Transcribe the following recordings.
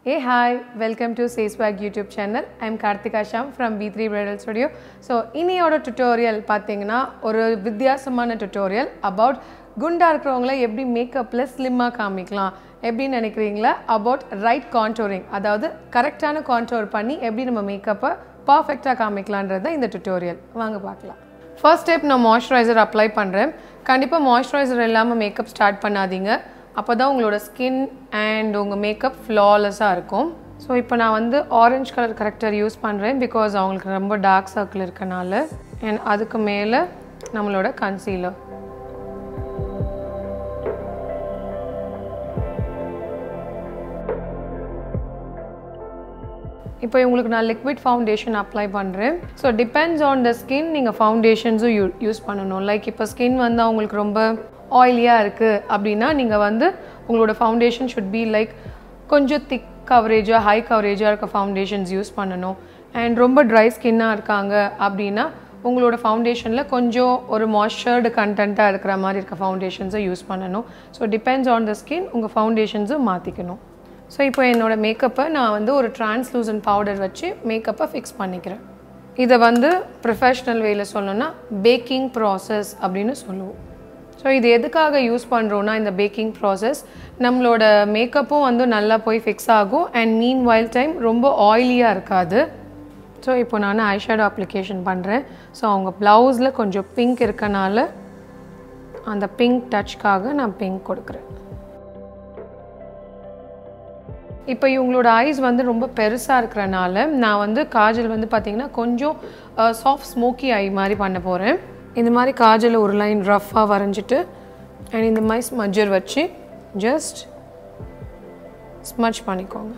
Hey, hi, welcome to Say Swag YouTube channel. I am Karthika Shyam from B3 Bridal Studio. So, இன்னையோட tutorial பாத்தீங்கன்னா ஒரு வித்தியாசமான tutorial about குண்டா இருக்கிறவங்கள எப்படி மேக்கப்ல ஸ்லிம்மா காமிக்கலாம் எப்படி நினைக்கிறீங்களா about right contouring அதாவது கரெக்டான contour பண்ணி எப்படி நம்ம மேக்கப்பை பர்ஃபெக்ட்டா காமிக்கலாம்ன்றது இந்த tutorial வாங்க பார்க்கலாம். First step நான் moisturizer apply பண்றேன். கண்டிப்பா moisturizer இல்லாம மேக்கப் ஸ்டார்ட் பண்ணாதீங்க. அப்பதான் உங்களோட ஸ்கின் அண்ட் உங்க மேக்கப் ஃப்ளாலெஸ்ஸா இருக்கும். சோ இப்போ நான் வந்து ஆரஞ்சு கலர் கரெக்டர் யூஸ் பண்றேன் because அவங்களுக்கு ரொம்ப டார்க் சர்க்கிள் இருக்கனால and அதுக்கு மேல நம்மளோட கன்சீலர். இப்போ உங்களுக்கு நான் liquid foundation apply பண்றேன். So depends on the skin நீங்க foundations யூஸ் பண்ணனும். லைக் இப்போ ஸ்கின் வந்து உங்களுக்கு ரொம்ப oily-ஆ இருக்கு அப்படினா நீங்க வந்து உங்களோட foundation should be like கொஞ்சம் thick coverage high coverage இருக்க foundations யூஸ் பண்ணனும். and ரொம்ப dry skin-ஆ இருக்காங்க அப்படினா உங்களோட foundationல கொஞ்சம் ஒரு moistured content-ஆ இருக்கிற மாதிரி இருக்க foundations யூஸ் பண்ணனும். So depends on the skin உங்க foundations மாத்திக்கணும். So இப்போ என்னோட மேக்கப்பை நான் வந்து ஒரு translucent powder வச்சு மேக்கப்பை fix பண்ணிக்கிறேன். இத வந்து professional way-ல சொல்லணும்னா baking process அப்படினு சொல்லுவோம். So இது எதுக்காக யூஸ் பண்றோம்னா இந்த பேக்கிங் process நம்மளோட மேக்கப்பும் வந்து நல்லா போய் ஃபிக்ஸ் ஆகும் and meanwhile time ரொம்ப ஆயிலியா இருக்காது. So இப்போ நான் ஐ ஷேடோ அப்ளிகேஷன் பண்றேன். So அவங்க ப்ளவுஸ்ல கொஞ்சம் பிங்க் இருக்கனால அந்த பிங்க் டச்காக நான் பிங்க் கொடுக்கிறேன். இப்போ இவங்களோட ஐஸ் வந்து ரொம்ப பெருசா இருக்கறனால நான் வந்து காஜல் வந்து பாத்தீங்கன்னா கொஞ்சம் சாஃப்ட் ஸ்மோக்கி ஐ மாதிரி பண்ண போறேன். இந்த மாதிரி காஜல ஒரு லைன் ரஃப்பா வரைஞ்சிட்டு and இந்த மாதிரி ஸ்மட்ஜர் வச்சு just ஸ்மட்ச் பண்ணிக்கோங்க.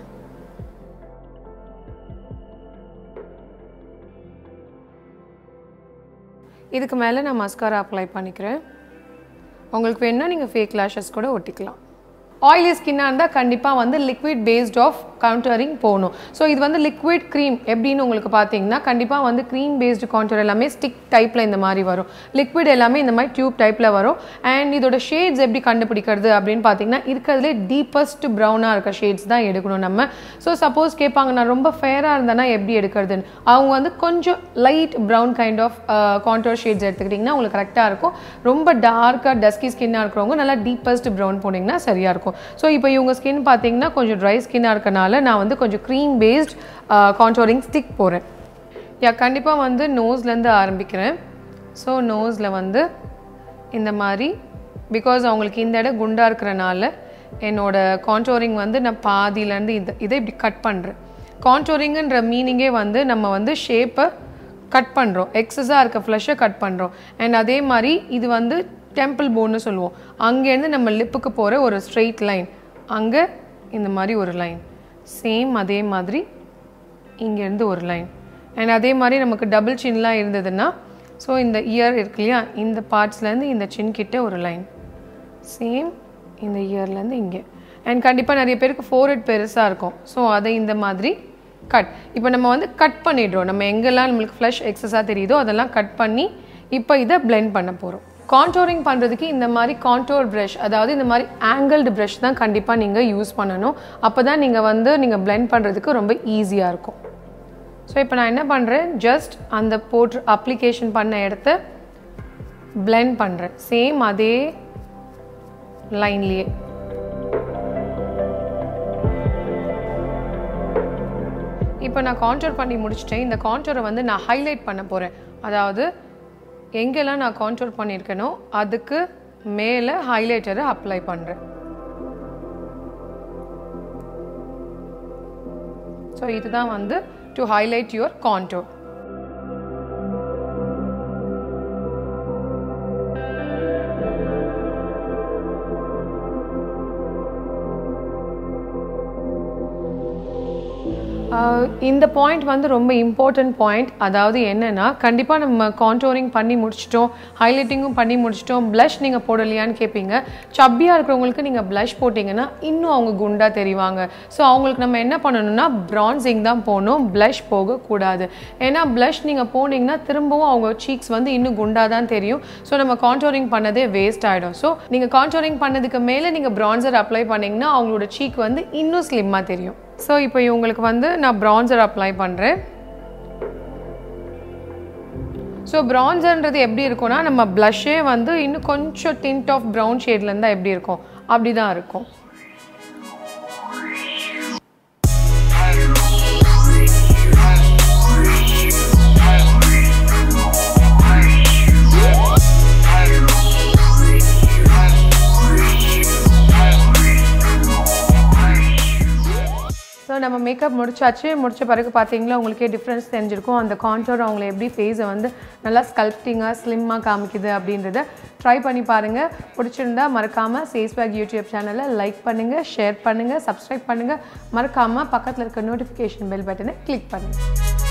இதுக்கு மேல நான் மஸ்காரா அப்ளை பண்ணிக்கிறேன். உங்களுக்கு வேணும்னா நீங்க ஃபேக் lashes கூட ஒட்டிக்கலாம். oily skin இருந்தா கண்டிப்பா வந்து liquid based of contouring போணும். சோ இது வந்து liquid cream எப்படின்னு உங்களுக்கு பாத்தீங்கன்னா கண்டிப்பா வந்து cream based contour எல்லாமே stick typeல இந்த மாதிரி வரும். liquid எல்லாமே இந்த மாதிரி tube typeல வரும். and இதோட shades எப்படி கண்டுபிடிக்கிறது அப்படினு பாத்தீங்கன்னா இருக்கறதுல deepest brown-ஆ இருக்க shades தான் எடுக்கணும் நம்ம. சோ suppose கேட்பாங்க நான் ரொம்ப fair-ஆ இருந்தனா எப்படி எடுக்கிறதுன்னு. அவங்க வந்து கொஞ்சம் light brown kind of contour shades எடுத்துக்கிட்டீங்கன்னா உங்களுக்கு கரெக்ட்டா இருக்கும். ரொம்ப டார்க்கா dusky skin-ஆ இருக்கறவங்க நல்லா deepest brown போனீங்கன்னா சரியா இருக்கும். So இப்போ இவங்க ஸ்கின் பாத்தீங்கன்னா கொஞ்சம் dry skin-ஆ இருக்கனால நான் வந்து கொஞ்சம் cream based contouring stick போறேன். கண்டிப்பா வந்து நோஸ்ல இருந்து ஆரம்பிக்கிறேன். சோ நோஸ்ல வந்து இந்த மாதிரி because அவங்களுக்கு இந்த இடம் குண்டா இருக்கறனால என்னோட contouring வந்து நான் பாதியில இருந்து இதை இப்படி கட் பண்றேன். contouringன்ற மீனிங்கே வந்து நம்ம வந்து ஷேப்பை கட் பண்றோம். எக்ஸஸா இருக்க ஃப்ளஷை கட் பண்றோம். and அதே மாதிரி இது வந்து டெம்பிள் போன்னு சொல்லுவோம். அங்க இருந்து நம்ம லிப்புக்கு போற ஒரு ஸ்ட்ரெயிட் லைன் அங்க இந்த மாதிரி ஒரு லைன் சேம் அதே மாதிரி இங்க இருந்து ஒரு லைன் and அதே மாதிரி நமக்கு டபுள் சின்லாம் இருந்ததுன்னா சோ இந்த இயர் இருக்குலையா இந்த பார்ட்ஸ்ல இருந்து இந்த சின் கிட்ட ஒரு லைன் சேம் இந்த இயர்ல இருந்து இங்க and கண்டிப்பா நிறைய பேருக்கு forehead பெருசா இருக்கும். சோ அதை இந்த மாதிரி கட் இப்போ நம்ம வந்து கட் பண்ணிடுறோம். நம்ம எங்கெல்லாம் நமக்கு ஃப்ளஷ் எக்ஸஸா தெரியுதோ அதெல்லாம் கட் பண்ணி இப்போ இத blend பண்ண போறோம். contouring பண்றதுக்கு இந்த மாதிரி contour brush அதாவது இந்த மாதிரி angled brush தான் கண்டிப்பா நீங்க யூஸ் பண்ணனும். அப்பதான் நீங்க blend பண்றதுக்கு ரொம்ப ஈஸியா இருக்கும். சோ இப்போ நான் என்ன பண்றேன் just அந்த போட் அப்ளிகேஷன் பண்ண இடத்தை blend பண்றேன். சேம் அதே லைன்லயே இப்போ நான் contour பண்ணி முடிச்சிட்டேன். இந்த contour வந்து நான் ஹைலைட் பண்ண போறேன். அதாவது எங்கெல்லாம் நான் contour பண்ணிருக்கனோ அதுக்கு மேல ஹைலைட்டரை அப்ளை பண்றேன். சோ இதுதான் வந்து to highlight your contour. இந்த பாயிண்ட் வந்து ரொம்ப இம்பார்ட்டன்ட் பாயிண்ட். அதாவது என்னன்னா கண்டிப்பா நம்ம கான்டூரிங் பண்ணி முடிச்சிட்டோம், ஹைலைட்டிங்கும் பண்ணி முடிச்சிட்டோம், blush நீங்க போடலையான்னு கேப்பீங்க. சப்பியா இருக்கிறவங்களுக்கு நீங்க blush போட்டீங்கன்னா இன்னும் அவங்க குண்டா தெரிவாங்க. சோ அவங்களுக்கு நம்ம என்ன பண்ணனும்னா bronzing தான் போணும், blush போக கூடாது. ஏனா blush நீங்க போனீங்கன்னா திரும்பவும் அவங்க cheeks வந்து இன்னும் குண்டா தான் தெரியும். சோ நம்ம கான்டூரிங் பண்ணதே வேஸ்ட் ஆயிடும். சோ நீங்க கான்டூரிங் பண்ணதுக்கு மேல நீங்க bronzer அப்ளை பண்ணீங்கன்னா அவங்களோட cheek வந்து இன்னும் ஸ்லிம்மா தெரியும். ஸோ இப்போ இவங்களுக்கு வந்து நான் bronzer அப்ளை பண்ணுறேன். ஸோ bronzerன்றது எப்படி இருக்கும்னா நம்ம blushே வந்து இன்னும் கொஞ்சம் tint of brown ஷேடில் இருந்தால் எப்படி இருக்கும் அப்படி தான் இருக்கும். ஸோ நம்ம மேக்கப் முடிச்ச பிறகு பார்த்தீங்களா உங்களுக்கே டிஃப்ரென்ஸ் தெரிஞ்சிருக்கும். அந்த கான்டோர் அவங்கள எப்படி ஃபேஸை வந்து நல்லா ஸ்கல்ப்டிங்காக ஸ்லிம்மாக காமிக்குது அப்படின்றத ட்ரை பண்ணி பாருங்கள். பிடிச்சிருந்தா மறக்காமல் சேஸ்வாக் யூடியூப் சேனலை லைக் பண்ணுங்கள், ஷேர் பண்ணுங்கள், சப்ஸ்கிரைப் பண்ணுங்கள். மறக்காமல் பக்கத்தில் இருக்க நோட்டிஃபிகேஷன் பெல் பட்டனை கிளிக் பண்ணுங்கள்.